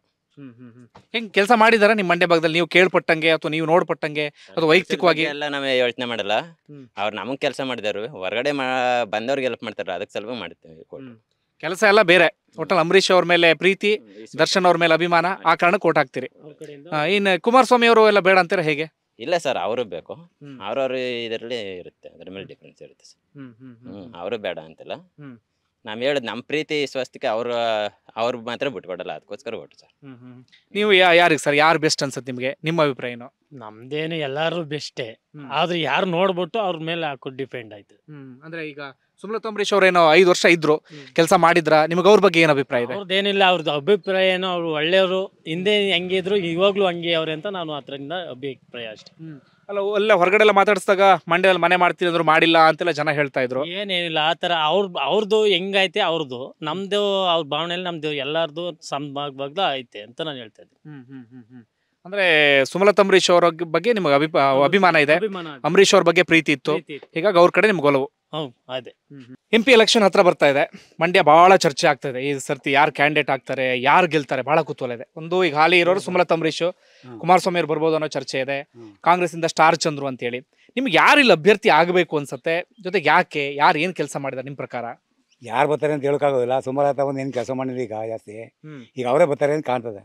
ಹೆಂಗ್ ಕೆಲಸ ಮಾಡಿದಾರ ನಿಮ್ಮ ಮಂಡ್ಯ ಭಾಗದಲ್ಲಿ, ನೀವು ಕೇಳ್ಪಟ್ಟಂಗೆ ಅಥವಾ ನೀವು ನೋಡ್ಪಟ್ಟಂಗೆ, ಅಥವಾ ವೈಯಕ್ತಿಕವಾಗಿ? ಎಲ್ಲ ನಾವೇ ಯೋಚನೆ ಮಾಡಲ್ಲ, ಅವ್ರು ನಮಗೆ ಕೆಲಸ ಮಾಡಿದಾರು, ಹೊರಗಡೆ ಬಂದವ್ರಿಗೆ ಹೆಲ್ಪ್ ಮಾಡ್ತಾರ, ಅದಕ್ಕೆ ಸ್ವಲ್ಪ ಮಾಡ್ತೀವಿ. ಕೆಲಸ ಎಲ್ಲ ಬೇರೆ, ಒಟ್ಟಲ್ಲಿ ಅಂಬರೀಶ್ ಅವ್ರ ಮೇಲೆ ಪ್ರೀತಿ, ದರ್ಶನ್ ಅವ್ರ ಮೇಲೆ ಅಭಿಮಾನ, ಆ ಕಾರಣಕ್ಕೆ ಓಟ್ ಹಾಕ್ತೀರಿ. ಇನ್ನು ಕುಮಾರಸ್ವಾಮಿ ಅವರು ಎಲ್ಲ ಬೇಡ ಅಂತೀರಾ, ಹೇಗೆ? ಇಲ್ಲ ಸರ್, ಅವರು ಬೇಕು, ಅವ್ರವ್ರ ಇದರಲ್ಲಿ ಇರುತ್ತೆ, ಅದ್ರ ಮೇಲೆ ಡಿಫ್ರೆನ್ಸ್ ಇರುತ್ತೆ ಸರ್. ಅವರು ಬೇಡ ಅಂತಿಲ್ಲ, ನಾವು ಹೇಳೋದು ನಮ್ಮ ಪ್ರೀತಿ ವಿಶ್ವಾಸಕ್ಕೆ ಅವ್ರು ಮಾತ್ರ ಬಿಟ್ಕೊಡಲ್ಲ, ಅದಕ್ಕೋಸ್ಕರ ಓಟು ಸರ್. ನೀವು ಯಾರಿಗೆ ಸರ್, ಯಾರು ಬೆಸ್ಟ್ ಅನ್ಸುತ್ತೆ ನಿಮಗೆ, ನಿಮ್ಮ ಅಭಿಪ್ರಾಯ ಏನು? ನಮ್ದೇನು ಎಲ್ಲಾರು ಬೆಸ್ಟೇ, ಆದ್ರೆ ಯಾರು ನೋಡ್ಬಿಟ್ಟು ಅವ್ರ ಮೇಲೆ ಹಾಕೋ ಡಿಪೆಂಡ್ ಆಯ್ತು. ಅಂದ್ರೆ ಈಗ ಸುಮಲತಾ ಅಂಬರೀಶ್ ಅವ್ರೇನೋ 5 ವರ್ಷ ಇದ್ರು, ಕೆಲಸ ಮಾಡಿದ್ರ, ನಿಮ್ಗೆ ಅವ್ರ ಬಗ್ಗೆ ಏನ್ ಅಭಿಪ್ರಾಯ ಇದೆ? ಅವ್ರದ್ದೇನಿಲ್ಲ, ಅವ್ರದ್ದು ಅಭಿಪ್ರಾಯ ಏನೋ, ಅವ್ರು ಒಳ್ಳೆಯವರು, ಹಿಂದೆ ಹೆಂಗಿದ್ರು ಇವಾಗ್ಲೂ ಹಂಗೆ ಅವ್ರೆ ಅಂತ ನಾನು ಅದರಿಂದ ಅಭಿಪ್ರಾಯ ಅಷ್ಟೇ. ಅಲ್ಲ ಹೊರಗಡೆ ಎಲ್ಲ ಮಾತಾಡಿಸಿದಾಗ ಮಂಡ್ಯದಲ್ಲಿ ಮನೆ ಮಾಡ್ತೀನಿ ಅಂದ್ರು ಮಾಡಿಲ್ಲ ಅಂತೆಲ್ಲ ಜನ ಹೇಳ್ತಾ ಇದ್ರು. ಏನೇನಿಲ್ಲ ಆ ಥರ, ಅವ್ರದ್ದು ಹೆಂಗೈತೆ ಅವ್ರದ್ದು, ನಮ್ದು ಅವ್ರ ಭಾವನೆಯಲ್ಲಿ ನಮ್ದು ಎಲ್ಲಾರ್ದು ಸಮಭಾಗ ಐತೆ ಅಂತ ನಾನು ಹೇಳ್ತಾ ಇದ್ದೀನಿ. ಅಂದ್ರೆ ಸುಮಲತಾ ಅಂಬರೀಶ್ ಅವರ ಬಗ್ಗೆ ನಿಮಗೆ ಅಭಿಮಾನ ಇದೆ, ಅಂಬರೀಶ್ ಅವ್ರ ಬಗ್ಗೆ ಪ್ರೀತಿ ಇತ್ತು, ಹೀಗಾಗಿ ಅವ್ರ ಕಡೆ ನಿಮ್ಗೆ ಒಲವು. ಅದೇ. MP ಎಲೆಕ್ಷನ್ ಹತ್ರ ಬರ್ತಾ ಇದೆ, ಮಂಡ್ಯ ಬಹಳ ಚರ್ಚೆ ಆಗ್ತಾ ಇದೆ. ಈ ಸರ್ತಿ ಯಾರು ಕ್ಯಾಂಡಿಡೇಟ್ ಆಗ್ತಾರೆ, ಯಾರು ಗೆಲ್ತಾರೆ, ಬಹಳ ಕುತೂಹಲ ಇದೆ. ಒಂದು ಈಗ ಹಾಲಿ ಇರೋರು ಸುಮಲತಾ ಅಂಬರೀಶ್, ಕುಮಾರಸ್ವಾಮಿ ಅವ್ರು ಬರ್ಬೋದು ಅನ್ನೋ ಚರ್ಚೆ ಇದೆ. ಕಾಂಗ್ರೆಸ್ ಇಂದ ಸ್ಟಾರ್ ಚಂದ್ರು ಅಂತ ಹೇಳಿ. ನಿಮ್ಗೆ ಯಾರು ಇಲ್ಲಿ ಅಭ್ಯರ್ಥಿ ಆಗಬೇಕು ಅನ್ಸುತ್ತೆ, ಜೊತೆಗೆ ಯಾಕೆ, ಯಾರು ಏನ್ ಕೆಲಸ ಮಾಡಿದಾರೆ ನಿಮ್ ಪ್ರಕಾರ? ಯಾರು ಬರ್ತಾರೆ ಅಂತ ಹೇಳೋಕ್ಕಾಗೋದಿಲ್ಲ. ಸುಮಲತಾ ಒಂದು ಏನು ಕೆಲಸ ಮಾಡಿದ್ರೆ ಈಗ ಜಾಸ್ತಿ, ಈಗ ಅವರೇ ಬರ್ತಾರೆ ಅಂತ ಕಾಣ್ತದೆ.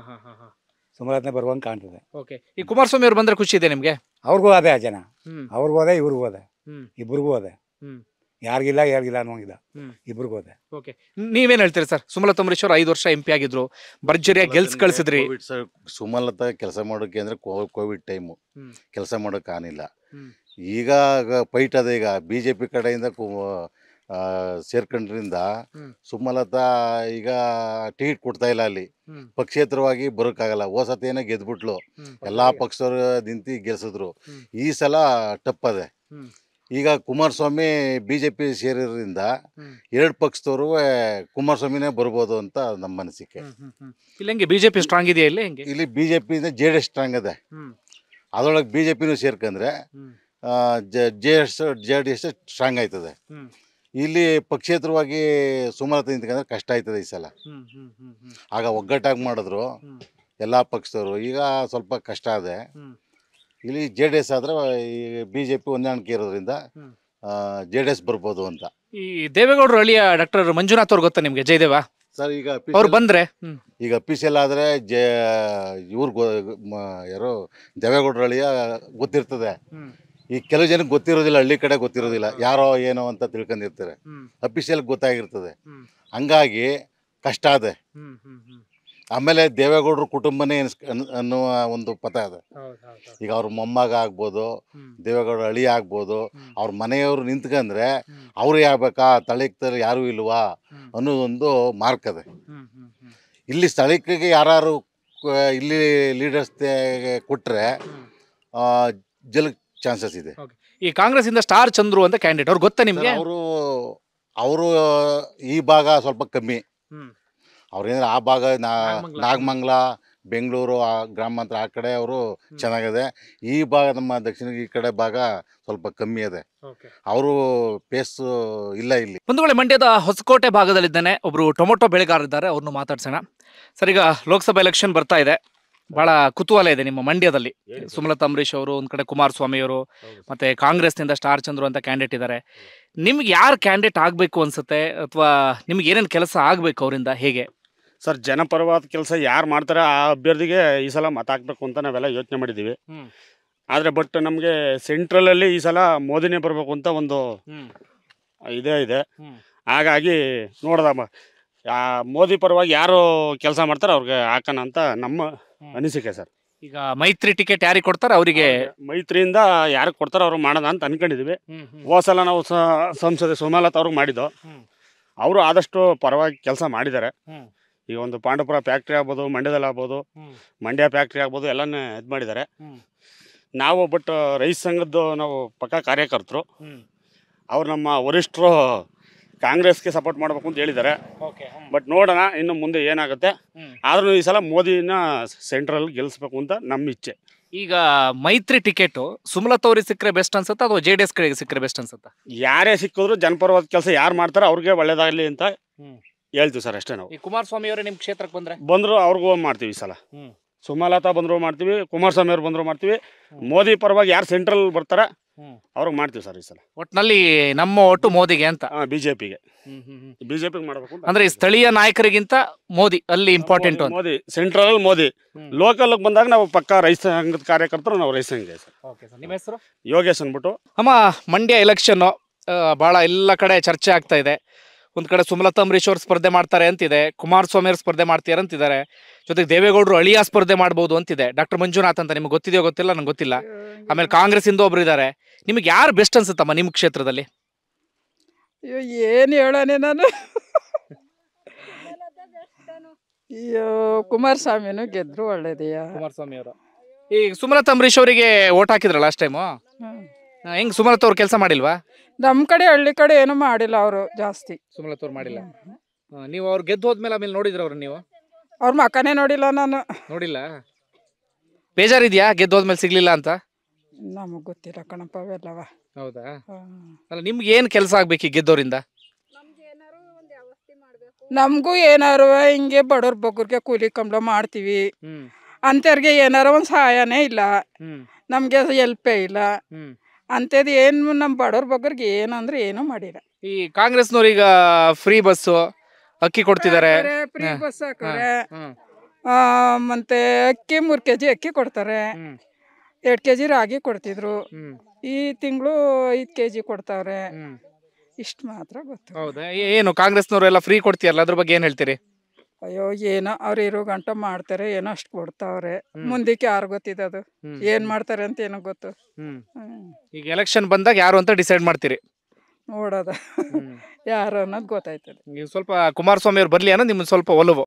ಸುಮಲತಾ ಬರುವಂಗೆ ಕಾಣ್ತದೆ. ಓಕೆ, ಈ ಕುಮಾರಸ್ವಾಮಿ ಅವ್ರು ಬಂದ್ರೆ ಖುಷಿ ಇದೆ ನಿಮ್ಗೆ? ಅವ್ರಿಗೂ ಅದೇ ಜನ, ಅವ್ರಿಗೂ ಅದೇ, ಇವ್ರಿಗೂ ಅದೇ, ಇಬ್ರಿಗೂ ಅದೇ, ಯಾರಿಗಿಲ್ಲ ಅನ್ನೋಂಗಿಲ್ಲ, ಇಬ್ರಿಗೂ ಅದೇ. ಓಕೆ, ನೀವೇನ್ ಹೇಳ್ತೀರಿ ಸರ್? ಸುಮಲತಾ ಅಂಬರೀಶ್ ಅವರು 5 ವರ್ಷ MP ಆಗಿದ್ರು, ಭರ್ಜರಿಯಾಗಿ ಗೆಲ್ಸ್ ಕಳ್ಸಿದ್ರಿ. ಸುಮಲತಾ ಕೆಲಸ ಮಾಡೋಕೆ ಅಂದ್ರೆ ಕೋವಿಡ್ ಟೈಮು ಕೆಲಸ ಮಾಡೋಕೆ ಆನಿಲ್ಲ. ಈಗ ಫೈಟ್ ಅದ, ಈಗ BJP ಕಡೆಯಿಂದ ಸೇರ್ಕೊಂಡ್ರಿಂದ ಸುಮಲತಾ ಈಗ ಟಿಕೆಟ್ ಕೊಡ್ತಾ ಇಲ್ಲ, ಅಲ್ಲಿ ಪಕ್ಷೇತರವಾಗಿ ಬರೋಕ್ಕಾಗಲ್ಲ. ಹೋಸತೇನೆ ಗೆದ್ಬಿಟ್ಲು, ಎಲ್ಲಾ ಪಕ್ಷದವ್ರು ನಿಂತು ಗೆಲ್ಸಿದ್ರು. ಈ ಸಲ ಟಪ್ ಅದೆ. ಈಗ ಕುಮಾರಸ್ವಾಮಿ BJP ಸೇರಿದ್ರಿಂದ 2 ಪಕ್ಷದವರು ಕುಮಾರಸ್ವಾಮಿನೇ ಬರ್ಬೋದು ಅಂತ ನಮ್ಮ ಅನಿಸಿಕೆ. ಇಲ್ಲಿ BJP ಸ್ಟ್ರಾಂಗ್ ಇದೆಯಾ? ಇಲ್ಲಿ BJP JDS ಸ್ಟ್ರಾಂಗ್ ಅದೆ. ಅದರೊಳಗೆ BJPನೂ ಸೇರ್ಕಂದ್ರೆ JDS ಸ್ಟ್ರಾಂಗ್ ಆಯ್ತದೆ. ಇಲ್ಲಿ ಪಕ್ಷೇತರವಾಗಿ ಸುಮಲತಾ ನಿಂತ್ಕೊಂಡ್ರೆ ಕಷ್ಟ ಆಯ್ತದೆ ಈ ಸಲ. ಆಗ ಒಗ್ಗಟ್ಟಾಗಿ ಮಾಡಿದ್ರು ಎಲ್ಲ ಪಕ್ಷದವರು, ಈಗ ಸ್ವಲ್ಪ ಕಷ್ಟ ಇದೆ. ಇಲ್ಲಿ JDS ಆದ್ರೆ ಈ BJP ಹೊಂದಾಣಿಕೆ ಇರೋದ್ರಿಂದ JDS ಬರ್ಬೋದು ಅಂತ. ಈ ದೇವೇಗೌಡರು ಹಳ್ಳಿಯ ಡಾಕ್ಟರ್ ಮಂಜುನಾಥ್ ಅವ್ರು ಗೊತ್ತಾ ನಿಮ್ಗೆ? ಜಯದೇವ ಸರ್, ಈಗ ಅವ್ರು ಬಂದ್ರೆ ಈಗ ಅಫೀಷಿಯಲ್ ಆದ್ರೆ ಇವ್ರು ಯಾರೋ ದೇವೇಗೌಡರ ಹಳ್ಳಿಯ ಗೊತ್ತಿರ್ತದೆ. ಈ ಕೆಲವು ಜನಕ್ಕೆ ಗೊತ್ತಿರೋದಿಲ್ಲ, ಹಳ್ಳಿ ಕಡೆ ಗೊತ್ತಿರೋದಿಲ್ಲ, ಯಾರೋ ಏನೋ ಅಂತ ತಿಳ್ಕೊಂಡಿರ್ತಾರೆ. ಅಫಿಷಿಯಲ್ ಗೊತ್ತಾಗಿರ್ತದೆ, ಹಂಗಾಗಿ ಕಷ್ಟ ಅದೆ. ಆಮೇಲೆ ದೇವೇಗೌಡರು ಕುಟುಂಬನೇ ಅನ್ನುವ ಒಂದು ಪದ ಅದ. ಈಗ ಅವ್ರ ಮೊಮ್ಮಗ ಆಗ್ಬೋದು, ದೇವೇಗೌಡ ಅಳಿ ಆಗ್ಬೋದು, ಅವ್ರ ಮನೆಯವರು ನಿಂತ್ಕಂದ್ರೆ ಅವ್ರು ಯಾಬೇಕಾ, ತಳಿಕ್ತಾರೆ ಯಾರು ಇಲ್ವಾ ಅನ್ನೋದೊಂದು ಮಾರ್ಕ್ ಅದೆ. ಇಲ್ಲಿ ಸ್ಥಳೀಕರಿಗೆ ಯಾರು ಇಲ್ಲಿ ಲೀಡರ್ಸ್ ಕೊಟ್ಟರೆ ಗೆಲ್ಲಕ್ಕೆ ಚಾನ್ಸಸ್ ಇದೆ. ಈ ಕಾಂಗ್ರೆಸ್ ಇಂದ ಸ್ಟಾರ್ ಚಂದ್ರು ಅಂತ ಕ್ಯಾಂಡಿಡೇಟ್, ಅವ್ರು ಗೊತ್ತಾ ನಿಮ್ಗೆ? ಅವರು ಈ ಭಾಗ ಸ್ವಲ್ಪ ಕಮ್ಮಿ. ಅವ್ರೇಂದ್ರೆ ಆ ಭಾಗ ನಾಗಮಂಗಲ, ಬೆಂಗಳೂರು, ಗ್ರಾಮಾಂತರ ಆ ಕಡೆ ಅವರು ಚೆನ್ನಾಗಿದೆ. ಈ ಭಾಗ ನಮ್ಮ ದಕ್ಷಿಣ ಈ ಕಡೆ ಭಾಗ ಸ್ವಲ್ಪ ಕಮ್ಮಿ ಇದೆ. ಅವರು ಪೇಸ್ ಇಲ್ಲ ಇಲ್ಲಿ. ಒಂದು ವೇಳೆ ಮಂಡ್ಯದ ಹೊಸಕೋಟೆ ಭಾಗದಲ್ಲಿದ್ದಾನೆ ಒಬ್ರು ಟೊಮೊಟೊ ಬೆಳೆಗಾರರಿದ್ದಾರೆ, ಅವ್ರನ್ನ ಮಾತಾಡ್ಸೋಣ. ಸರ್, ಈಗ ಲೋಕಸಭಾ ಎಲೆಕ್ಷನ್ ಬರ್ತಾ ಇದೆ, ಬಹಳ ಕುತೂಹಲ ಇದೆ ನಿಮ್ಮ ಮಂಡ್ಯದಲ್ಲಿ. ಸುಮಲತಾ ಅಂಬರೀಶ್ ಅವರು, ಒಂದ್ ಕಡೆ ಕುಮಾರಸ್ವಾಮಿ ಅವರು, ಮತ್ತೆ ಕಾಂಗ್ರೆಸ್ನಿಂದ ಸ್ಟಾರ್ ಚಂದ್ರು ಅಂತ ಕ್ಯಾಂಡಿಡೇಟ್ ಇದ್ದಾರೆ. ನಿಮ್ಗೆ ಯಾರು ಕ್ಯಾಂಡಿಡೇಟ್ ಆಗಬೇಕು ಅನ್ಸುತ್ತೆ, ಅಥವಾ ನಿಮ್ಗೆ ಏನೇನು ಕೆಲಸ ಆಗಬೇಕು ಅವರಿಂದ, ಹೇಗೆ? ಸರ್, ಜನಪರವಾದ ಕೆಲಸ ಯಾರು ಮಾಡ್ತಾರೆ ಆ ಅಭ್ಯರ್ಥಿಗೆ ಈ ಸಲ ಮತ ಹಾಕ್ಬೇಕು ಅಂತ ನಾವೆಲ್ಲ ಯೋಚನೆ ಮಾಡಿದ್ದೀವಿ. ಆದರೆ ಬಟ್ ನಮಗೆ ಸೆಂಟ್ರಲಲ್ಲಿ ಈ ಸಲ ಮೋದಿನೇ ಬರಬೇಕು ಅಂತ ಒಂದು ಇದೇ ಇದೆ. ಹಾಗಾಗಿ ನೋಡ್ದ ಮೋದಿ ಪರವಾಗಿ ಯಾರು ಕೆಲಸ ಮಾಡ್ತಾರೆ ಅವ್ರಿಗೆ ಹಾಕೋಣ ಅಂತ ನಮ್ಮ ಅನಿಸಿಕೆ ಸರ್. ಈಗ ಮೈತ್ರಿ ಟಿಕೆಟ್ ಯಾರಿಗೆ ಕೊಡ್ತಾರೆ ಅವರಿಗೆ, ಮೈತ್ರಿಯಿಂದ ಯಾರಿಗೆ ಕೊಡ್ತಾರೆ ಅವ್ರು ಮಾಡೋಣ ಅಂತ ಅನ್ಕೊಂಡಿದ್ದೀವಿ. ಹೋದ ಸಲ ನಾವು ಸಂಸದೆ ಸುಮಲತಾ ಅವ್ರಿಗೆ ಮಾಡಿದ್ದು, ಅವರು ಆದಷ್ಟು ಪರವಾಗಿ ಕೆಲಸ ಮಾಡಿದ್ದಾರೆ. ಈಗ ಒಂದು ಪಾಂಡವಪುರ ಫ್ಯಾಕ್ಟ್ರಿ ಆಗ್ಬೋದು, ಮಂಡ್ಯದಲ್ಲಿ ಆಗ್ಬೋದು, ಮಂಡ್ಯ ಫ್ಯಾಕ್ಟ್ರಿ ಆಗ್ಬೋದು, ಎಲ್ಲನೇ ಇದು ಮಾಡಿದ್ದಾರೆ. ನಾವು ಬಟ್ ರೈತ ಸಂಘದ್ದು ನಾವು ಪಕ್ಕ ಕಾರ್ಯಕರ್ತರು. ಅವ್ರು ನಮ್ಮ ವರಿಷ್ಠರು ಕಾಂಗ್ರೆಸ್ಗೆ ಸಪೋರ್ಟ್ ಮಾಡಬೇಕು ಅಂತ ಹೇಳಿದ್ದಾರೆ. ಬಟ್ ನೋಡೋಣ ಇನ್ನು ಮುಂದೆ ಏನಾಗುತ್ತೆ. ಆದ್ರೂ ಈ ಸಲ ಮೋದಿನ ಸೆಂಟ್ರಲ್ ಗೆಲ್ಲಿಸ್ಬೇಕು ಅಂತ ನಮ್ಮ ಇಚ್ಛೆ. ಈಗ ಮೈತ್ರಿ ಟಿಕೆಟ್ ಸುಮಲತಾ ಅವ್ರಿಗೆ ಸಿಕ್ಕರೆ ಬೆಸ್ಟ್ ಅನ್ಸುತ್ತಾ, ಅಥವಾ JDS ಕಡೆಗೆ ಸಿಕ್ಕರೆ ಬೆಸ್ಟ್ ಅನ್ಸುತ್ತಾ? ಯಾರೇ ಸಿಕ್ಕಿದ್ರು ಜನಪರವಾದ ಕೆಲಸ ಯಾರು ಮಾಡ್ತಾರೆ ಅವ್ರಿಗೆ ಒಳ್ಳೇದಾಗಲಿ ಅಂತ ಹೇಳ್ತೀವಿ ಸರ್, ಅಷ್ಟೇ. ನಾವು ಈ ಕುಮಾರಸ್ವಾಮಿ ಅವರೇ ನಿಮ್ಮ ಕ್ಷೇತ್ರಕ್ಕೆ ಬಂದ್ರು ಅವ್ರಿಗೂ ಮಾಡ್ತೀವಿ ಈ ಸಲ. ಸುಮಲತಾ ಬಂದ್ರು ಮಾಡ್ತೀವಿ, ಕುಮಾರಸ್ವಾಮಿ ಅವ್ರು ಬಂದ್ರು ಮಾಡ್ತೀವಿ. ಮೋದಿ ಪರವಾಗಿ ಯಾರು ಸೆಂಟ್ರಲ್ ಬರ್ತಾರ ಅವ್ರಿಗೆ ಮಾಡ್ತೀವಿ ಸರ್ ಈ ಸಲ. ಒಟ್ಟಿನಲ್ಲಿ ನಮ್ಮ ಒಟ್ಟು ಮೋದಿಗೆ ಅಂತ, ಬಿಜೆಪಿಗೆ ಮಾಡಬೇಕು ಅಂದ್ರೆ ಸ್ಥಳೀಯ ನಾಯಕರಿಗಿಂತ ಮೋದಿ ಅಲ್ಲಿ important. Modi central, Modi local ಬಂದಾಗ ನಾವು ಪಕ್ಕ ರೈತ ಸಂಘದ ಕಾರ್ಯಕರ್ತರು, ನಾವು ರೈತ ಸಂಘ ಸರ್. ನಿಮ್ಮ ಹೆಸರು? ಯೋಗೇಶ್ ಅಂದ್ಬಿಟ್ಟು. ಅಮ್ಮ, ಮಂಡ್ಯ ಎಲೆಕ್ಷನ್ ಬಹಳ ಎಲ್ಲ ಕಡೆ ಚರ್ಚೆ ಆಗ್ತಾ ಇದೆ. ಒಂದ್ ಕಡೆ ಸುಮಲತಾ ಅಂಬರೀಶ್ ಅವರು ಸ್ಪರ್ಧೆ ಮಾಡ್ತಾರೆ ಅಂತಿದೆ, ಕುಮಾರಸ್ವಾಮಿ ಅವರು ಸ್ಪರ್ಧೆ ಮಾಡ್ತಾರೆ ಅಂತಿದ್ದಾರೆ, ಜೊತೆಗೆ ದೇವೇಗೌಡರು ಅಳಿಯ ಸ್ಪರ್ಧೆ ಮಾಡ್ಬೋದು ಅಂತಿದೆ. ಡಾಕ್ಟರ್ ಮಂಜುನಾಥ್ ಅಂತ, ನಿಮ್ಗೆ ಗೊತ್ತಿದೆಯೋ ಗೊತ್ತಿಲ್ಲ, ನಂಗೆ ಗೊತ್ತಿಲ್ಲ. ಆಮೇಲೆ ಕಾಂಗ್ರೆಸ್ ಇಂದ ಒಬ್ರು ಇದ್ದಾರೆ. ನಿಮ್ಗೆ ಯಾರು ಬೆಸ್ಟ್ ಅನ್ಸುತ್ತಮ್ಮ ನಿಮ್ಮ ಕ್ಷೇತ್ರದಲ್ಲಿ? ಏನು ಹೇಳೋಣ ನಾನು, ಅಯ್ಯೋ ಕುಮಾರಸ್ವಾಮಿನೂ ಗೆದ್ರು ಒಳ್ಳೇದೆಯಾ. ಕುಮಾರಸ್ವಾಮಿ ಅವರು ಈ ಸುಮಲತಾ ಅಂಬರೀಶ್ ಅವರಿಗೆ ಓಟ್ ಹಾಕಿದ್ರ ಲಾಸ್ಟ್ ಟೈಮು, ಹೆಂಗ್ ಸುಮಲತಾ ಅವ್ರು ಕೆಲಸ ಮಾಡಿಲ್ವಾ? ನಮ್ಮ ಕಡೆ ಹಳ್ಳಿ ಕಡೆ ಏನು ಮಾಡಿಲ್ಲ ಅವರು ಜಾಸ್ತಿ. ಸುಮಲತಾ ಅವ್ರು ಮಾಡಿಲ್ಲ. ನೀವು ಅವ್ರು ಗೆದ್ದು ಹೋದ್ಮೇಲೆ ಆಮೇಲೆ ನೋಡಿದ್ರ ಅವ್ರು? ನೀವು ಅವ್ರ ಮಕ್ಕನೇ ನೋಡಿಲ್ಲ ನಾನು. ನೋಡಿಲ್ಲ? ಬೇಜಾರಿದ್ಯಾ ಗೆದ್ದು ಹೋದ್ಮೇಲೆ ಸಿಗ್ಲಿಲ್ಲ ಅಂತ? ನಮಗ್ ಗೊತ್ತಿಲ್ಲ ಕಣಪ್ಪ ಅವೆಲ್ಲವ. ಹೌದಾ? ಅಲ್ಲ, ನಿಮ್ಗೆ ಏನ್ ಕೆಲಸ ಆಗ್ಬೇಕು ಈ ಗೆದ್ದೋರಿಂದ? ನಮಗೂ ಏನಾರು ಹಿಂಗೆ ಬಡವ್ರ ಬಗ್ಗರ್ಗೆ ಕೂಲಿ ಕಂಬಳ ಮಾಡ್ತೀವಿ, ಅಂಥವ್ರಿಗೆ ಏನಾರ ಒಂದು ಸಹಾಯನೇ ಇಲ್ಲ, ನಮಗೆ ಹೆಲ್ಪೇ ಇಲ್ಲ. ಅಂಥದ್ದು ಏನು ನಮ್ಮ ಬಡವ್ರ ಬಗ್ಗರ್ಗೆ ಏನಂದ್ರೆ ಏನೂ ಮಾಡಿಲ್ಲ. ಈ ಕಾಂಗ್ರೆಸ್ನವ್ರೀಗ ಫ್ರೀ ಬಸ್ಸು, ಅಕ್ಕಿ ಕೊಡ್ತಿದ್ದಾರೆ, ಫ್ರೀ ಬಸ್ ಹಾಕೋರೆ, ಮತ್ತೆ ಅಕ್ಕಿ 3 kg ಅಕ್ಕಿ ಕೊಡ್ತಾರೆ, 2 kg ರಾಗಿ ಕೊಡ್ತಿದ್ರು. ಈ ತಿಂಗಳು 5 kg ಕೊಡ್ತಾವ್ರೆ. ಇಷ್ಟು ಮಾತ್ರ ಗೊತ್ತು. ಹೌದಾ? ಏನು ಕಾಂಗ್ರೆಸ್ನವರು ಎಲ್ಲ ಫ್ರೀ ಕೊಡ್ತೀಯಲ್ಲ, ಅದ್ರ ಬಗ್ಗೆ ಏನ್ ಹೇಳ್ತೀರಿ? ಅಯ್ಯೋ ಏನೋ ಅವ್ರು ಇರೋ ಗಂಟ ಮಾಡ್ತಾರೆ, ಏನೋ ಅಷ್ಟು ಕೊಡ್ತಾವ್ರೆ. ಮುಂದಕ್ಕೆ ಯಾರು ಗೊತ್ತಿದ್ದದು ಏನ್ ಮಾಡ್ತಾರೆ ಅಂತ ಏನೋ ಗೊತ್ತು. ಈಗ ಎಲೆಕ್ಷನ್ ಬಂದಾಗ ಯಾರು ಅಂತ ಡಿಸೈಡ್ ಮಾಡ್ತೀರಿ? ನೋಡೋದ ಯಾರು ಅನ್ನೋದು ಗೊತ್ತಾಯ್ತದೆ. ನೀವು ಸ್ವಲ್ಪ ಕುಮಾರಸ್ವಾಮಿ ಅವ್ರು ಬರ್ಲಿ ಅನ್ನೋ ನಿಮ್ಗೆ ಸ್ವಲ್ಪ ಒಲವು?